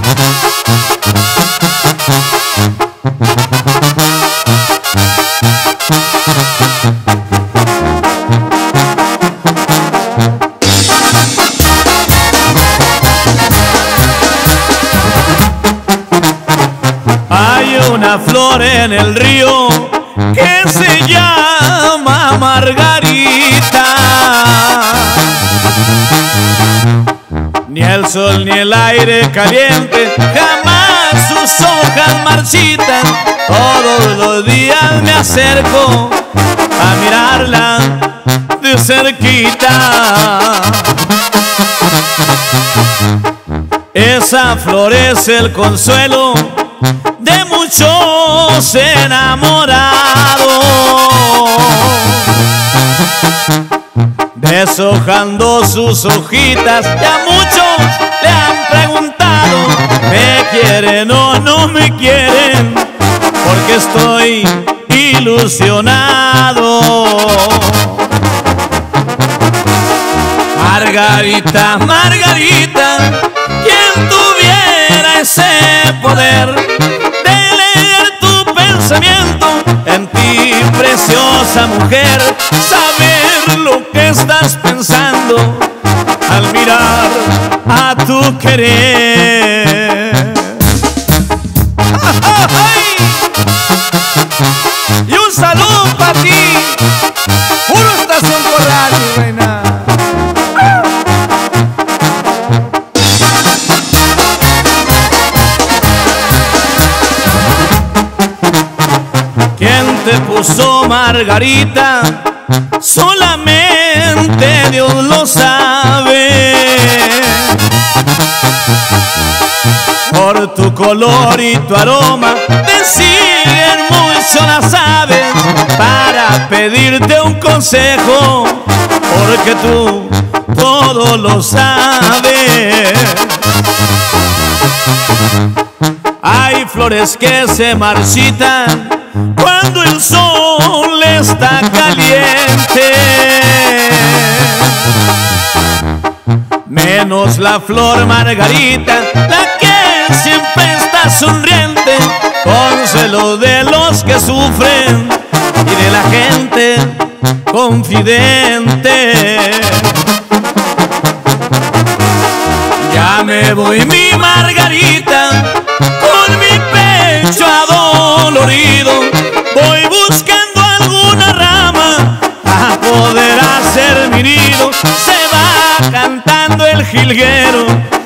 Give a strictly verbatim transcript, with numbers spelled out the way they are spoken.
Hay una flor en el río que se llama Margarita. Ni el sol ni el aire caliente jamás sus hojas marchitan. Todos los días me acerco a mirarla de cerquita. Esa flor es el consuelo de muchos enamorados, deshojando sus hojitas. Ya muchos le han preguntado, ¿me quieren o no me quieren? Porque estoy ilusionado. Margarita, Margarita, quien tuviera ese poder de leer tu pensamiento en ti, preciosa mujer, saber lo que estás pensando al mirar a tu querer. ¡Ay! Y un saludo para ti, puro Estación Corral, mi reina. ¿Quién te puso Margarita? Solamente Dios lo sabe. Por tu color y tu aroma te siguen mucho las aves para pedirte un consejo, porque tú todo lo sabes. Hay flores que se marchitan cuando el sol está caliente, menos la flor Margarita, la que siempre está sonriente, consuelo de los que sufren y de la gente confidente. Ya me voy, mi Margarita, con mi pecho adolorido, voy buscando alguna rama a poder hacer mi nido. Se va cantando el jilguero